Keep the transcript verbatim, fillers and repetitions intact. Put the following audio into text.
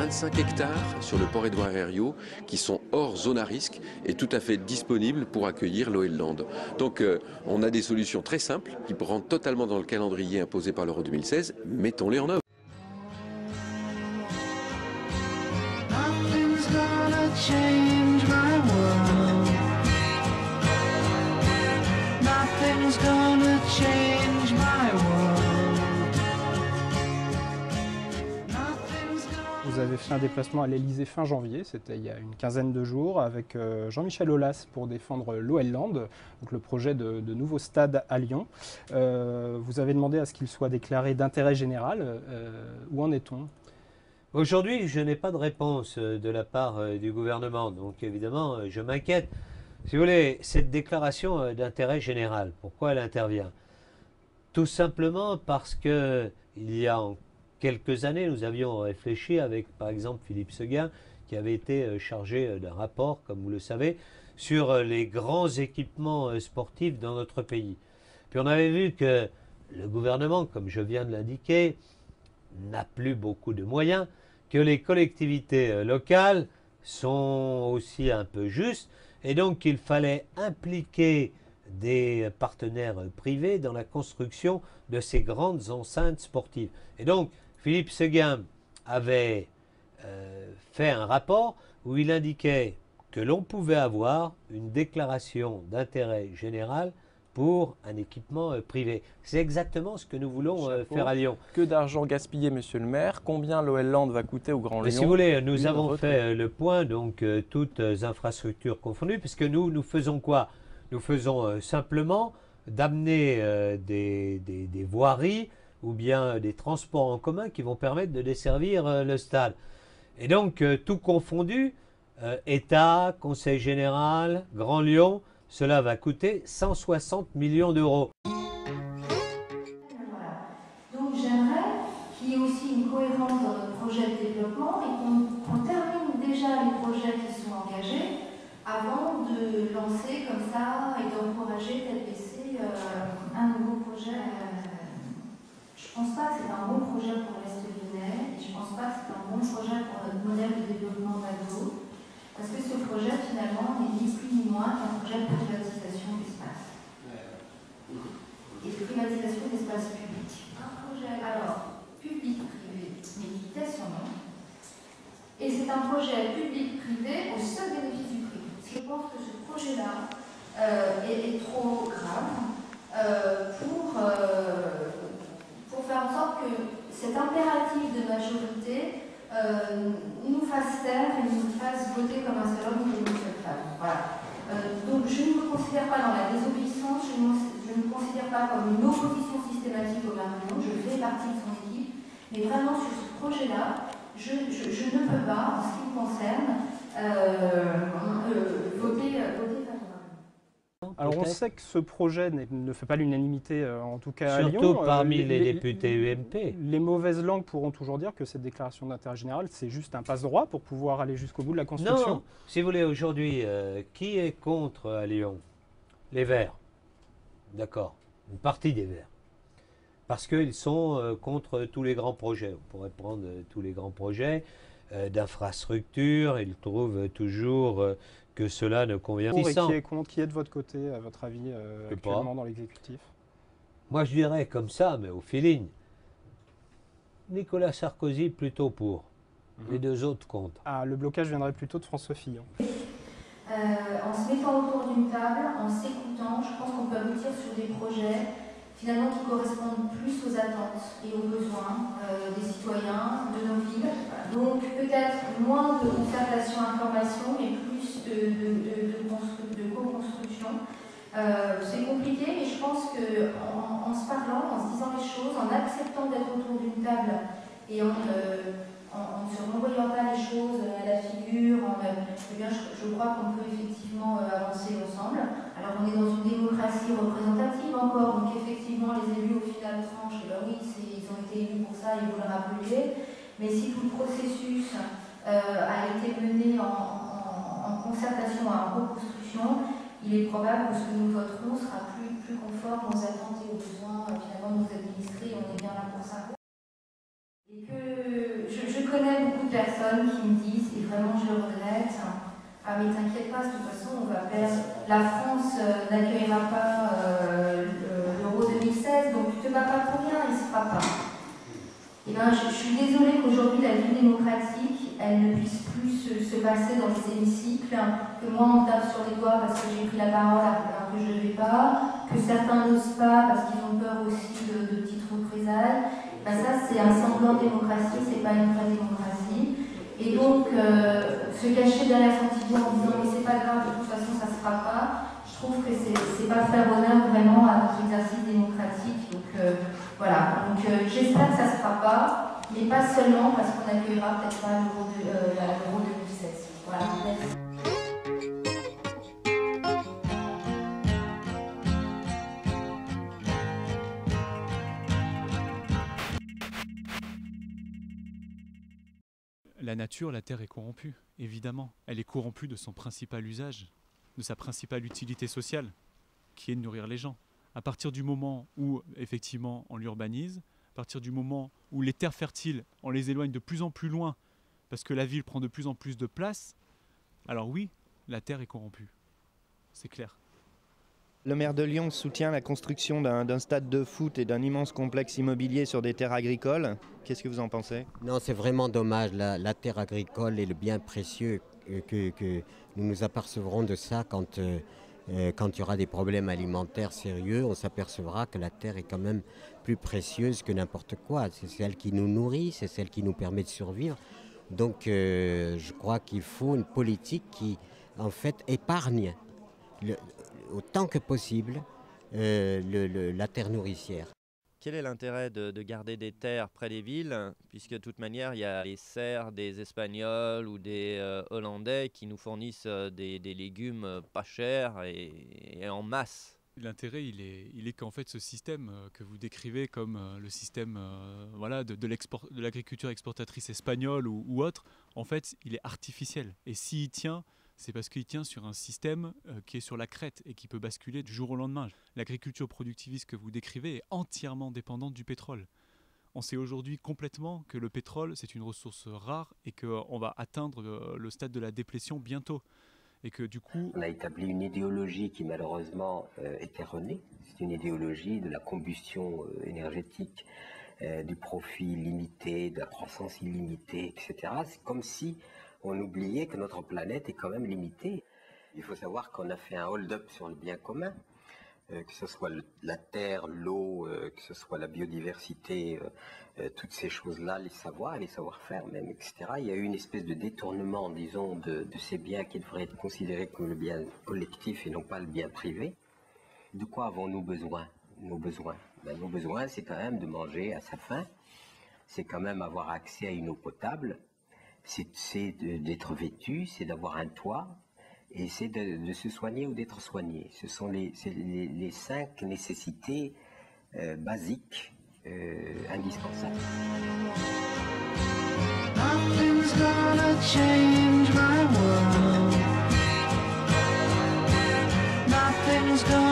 vingt-cinq hectares sur le port Édouard Herriot qui sont hors zone à risque et tout à fait disponibles pour accueillir l'O L Land. Donc euh, on a des solutions très simples qui rentrent totalement dans le calendrier imposé par l'Euro deux mille seize. Mettons-les en œuvre. Nothing's gonna change my world. Nothing's gonna change my world. Nothing's gonna... Vous avez fait un déplacement à l'Elysée fin janvier, c'était il y a une quinzaine de jours, avec euh, Jean-Michel Aulas pour défendre l'O L Land, donc le projet de, de nouveau stade à Lyon. Euh, vous avez demandé à ce qu'il soit déclaré d'intérêt général. Euh, où en est-on ? Aujourd'hui, je n'ai pas de réponse de la part du gouvernement, donc évidemment, je m'inquiète. Si vous voulez, cette déclaration d'intérêt général, pourquoi elle intervient? Tout simplement parce que il y a quelques années, nous avions réfléchi avec, par exemple, Philippe Séguin, qui avait été chargé d'un rapport, comme vous le savez, sur les grands équipements sportifs dans notre pays. Puis on avait vu que le gouvernement, comme je viens de l'indiquer, n'a plus beaucoup de moyens, que les collectivités locales sont aussi un peu justes, et donc qu'il fallait impliquer des partenaires privés dans la construction de ces grandes enceintes sportives. Et donc, Philippe Séguin avait euh, fait un rapport où il indiquait que l'on pouvait avoir une déclaration d'intérêt général pour un équipement euh, privé. C'est exactement ce que nous voulons euh, faire à Lyon. Que d'argent gaspillé, monsieur le maire? Combien l'O L Land va coûter au Grand Mais Lyon? si vous voulez, nous Une avons retraite. fait euh, le point, donc euh, toutes euh, infrastructures confondues, puisque nous, nous faisons quoi? Nous faisons euh, simplement d'amener euh, des, des, des voiries ou bien des transports en commun qui vont permettre de desservir euh, le stade. Et donc, euh, tout confondu, euh, État, Conseil général, Grand Lyon, cela va coûter cent soixante millions d'euros. Voilà. Donc j'aimerais qu'il y ait aussi une cohérence dans notre projet de développement et qu'on qu'on termine déjà les projets qui sont engagés avant de lancer comme ça et d'encourager tel P C euh, un nouveau projet. Euh, je ne pense pas que c'est un bon projet pour l'Est lyonnais et je ne pense pas que c'est un bon projet pour notre modèle de développement d'Ado. Parce que ce projet, finalement, n'est ni plus ni moins qu'un projet de privatisation d'espace. Et de privatisation d'espace public. Un projet, alors, public-privé, mais qui tait son nom. Et c'est un projet public-privé au seul bénéfice du privé. Je pense que ce projet-là euh, est, est trop grave euh, pour, euh, pour faire en sorte que cet impératif de majorité Euh, nous fasse taire et nous fasse voter comme un seul homme et une seule femme. Voilà. Euh, donc je ne me considère pas dans la désobéissance, je ne, je ne me considère pas comme une opposition systématique au gouvernement, je fais partie de son équipe, mais vraiment sur ce projet-là, je, je, je ne peux pas, en ce qui me concerne, euh, euh, voter, voter favorablement. Alors on sait que ce projet ne fait pas l'unanimité, euh, en tout cas à Lyon. Surtout parmi Euh, les, les députés U M P. Les mauvaises langues pourront toujours dire que cette déclaration d'intérêt général, c'est juste un passe-droit pour pouvoir aller jusqu'au bout de la construction. Non, si vous voulez, aujourd'hui, euh, qui est contre à Lyon? Les Verts. D'accord, une partie des Verts. Parce qu'ils sont euh, contre tous les grands projets. On pourrait prendre euh, tous les grands projets euh, d'infrastructure. Ils trouvent toujours euh, que cela ne convient pas. Pour et qui est contre, qui est de votre côté, à votre avis, euh, actuellement dans l'exécutif? Moi, je dirais comme ça, mais au feeling. Nicolas Sarkozy plutôt pour. Mm-hmm. Les deux autres contre. Ah, le blocage viendrait plutôt de François Fillon. Euh, en se mettant autour d'une table, en s'écoutant, je pense qu'on peut aboutir sur des projets finalement qui correspondent plus aux attentes et aux besoins euh, des citoyens, de nos villes. Donc peut-être moins de concertation information, mais plus de, de, de, de, constru- de co-construction. Euh, c'est compliqué, mais je pense qu'en en, en se parlant, en se disant les choses, en acceptant d'être autour d'une table et en, euh, en, en se renvoyant pas les choses à la figure, en, eh bien, je, je crois qu'on peut effectivement euh, avancer ensemble. Alors on est dans une démocratie représentative encore, donc effectivement les élus au final tranchent, et ben oui, ils ont été élus pour ça, il faut le rappeler, mais si tout le processus euh, a été mené en, en, en concertation, en reconstruction, il est probable que ce que nous voterons sera plus, plus conforme aux attentes et aux besoins euh, finalement de nos administrés, on est bien là pour ça. Et que je, je connais beaucoup de personnes personnes qui me disent, et vraiment je le regrette, ah mais t'inquiète pas, de toute façon on va perdre, la France euh, n'accueillera pas euh, l'Euro deux mille seize, donc tu te bats pas pour rien, il se fera pas. Et ben, je, je suis désolée qu'aujourd'hui la vie démocratique, elle ne puisse plus se, se passer dans les hémicycles, que moi on me tape sur les doigts parce que j'ai pris la parole alors que je ne devais pas, que certains n'osent pas parce qu'ils ont peur aussi de, de petites représailles. Ben ça c'est un semblant de démocratie, c'est pas une vraie démocratie. Et donc euh, se cacher derrière son petit doigt en disant mais c'est pas grave, de toute façon ça se fera pas, je trouve que c'est pas faire honneur vraiment à notre exercice démocratique. Donc euh, voilà, donc euh, j'espère que ça ne se fera pas, mais pas seulement parce qu'on n'accueillera peut-être pas l'Euro de, euh, l'Euro deux mille seize. Voilà, merci. La nature, la terre est corrompue, évidemment. Elle est corrompue de son principal usage, de sa principale utilité sociale, qui est de nourrir les gens. À partir du moment où, effectivement, on l'urbanise, à partir du moment où les terres fertiles, on les éloigne de plus en plus loin, parce que la ville prend de plus en plus de place, alors oui, la terre est corrompue. C'est clair. Le maire de Lyon soutient la construction d'un stade de foot et d'un immense complexe immobilier sur des terres agricoles. Qu'est-ce que vous en pensez? Non, c'est vraiment dommage. La, la terre agricole est le bien précieux que, que nous nous apercevrons de ça quand, euh, quand il y aura des problèmes alimentaires sérieux. On s'apercevra que la terre est quand même plus précieuse que n'importe quoi. C'est celle qui nous nourrit, c'est celle qui nous permet de survivre. Donc euh, je crois qu'il faut une politique qui, en fait, épargne le, autant que possible euh, le, le, la terre nourricière. Quel est l'intérêt de, de garder des terres près des villes, puisque de toute manière, il y a les serres des Espagnols ou des euh, Hollandais qui nous fournissent euh, des, des légumes euh, pas chers et, et en masse. L'intérêt, il est, il est qu'en fait, ce système euh, que vous décrivez comme euh, le système euh, voilà, de, de l'agriculture exportatrice espagnole ou, ou autre, en fait, il est artificiel. Et s'il tient, c'est parce qu'il tient sur un système euh, qui est sur la crête et qui peut basculer du jour au lendemain. L'agriculture productiviste que vous décrivez est entièrement dépendante du pétrole. On sait aujourd'hui complètement que le pétrole, c'est une ressource rare et qu'on va atteindre le, le stade de la déplétion bientôt. Et que du coup... On a établi une idéologie qui malheureusement euh, est erronée. C'est une idéologie de la combustion euh, énergétique, euh, du profit limité, de la croissance illimitée, et cetera. C'est comme si on oubliait que notre planète est quand même limitée. Il faut savoir qu'on a fait un hold-up sur le bien commun, euh, que ce soit le, la terre, l'eau, euh, que ce soit la biodiversité, euh, euh, toutes ces choses-là, les savoirs, les savoir-faire même, et cetera. Il y a eu une espèce de détournement, disons, de, de ces biens qui devraient être considérés comme le bien collectif et non pas le bien privé. De quoi avons-nous besoin? Nos besoins, ben, nos besoins, c'est quand même de manger à sa faim, c'est quand même avoir accès à une eau potable, c'est d'être vêtu, c'est d'avoir un toit, et c'est de, de se soigner ou d'être soigné. Ce sont les, les, les cinq nécessités euh, basiques, euh, indispensables. Nothing's gonna change my world. Nothing's gonna